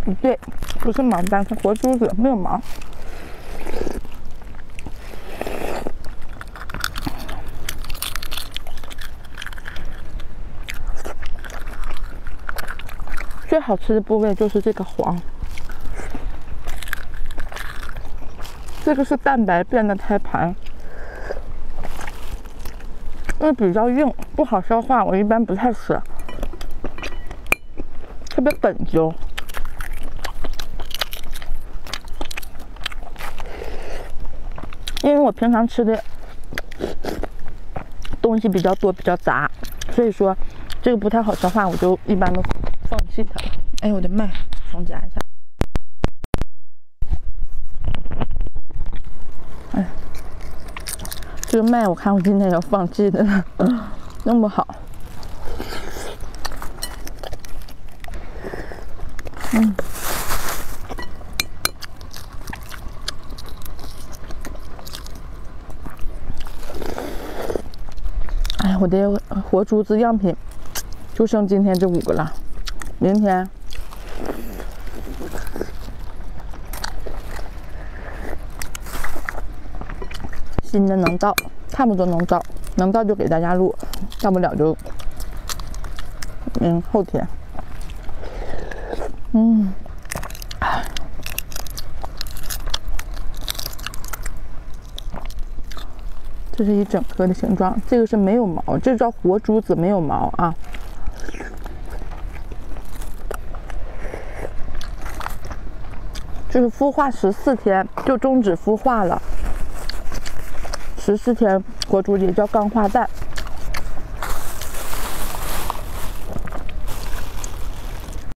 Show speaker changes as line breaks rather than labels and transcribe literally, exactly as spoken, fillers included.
不对，不是毛蛋，是活珠子，没有毛。最好吃的部位就是这个黄，这个是蛋白变的胎盘，因为比较硬，不好消化，我一般不太吃，特别本揪。因为我平常吃的东西比较多，比较杂，所以说这个不太好消化，我就一般都放弃它了。哎，我的麦重夹一下。哎，这个麦我看我今天要放弃的了，那么好。嗯。哎，我的活珠子样品就剩今天这五个了，明天新的能到，差不多能到，能到就给大家录，到不了就嗯后天。嗯，这是一整颗的形状，这个是没有毛，这叫活珠子，没有毛啊。就是孵化十四天就终止孵化了，十四天活珠也叫钢化蛋。